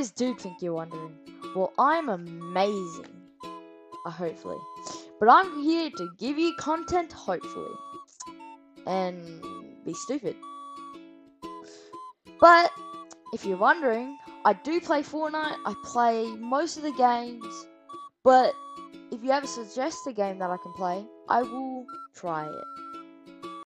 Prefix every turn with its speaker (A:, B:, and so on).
A: is Dudefink, you're wondering? Well, I'm amazing. Hopefully. But I'm here to give you content, hopefully. And be stupid. But, if you're wondering, I do play Fortnite. I play most of the games. But, if you ever suggest a game that I can play, I will try it.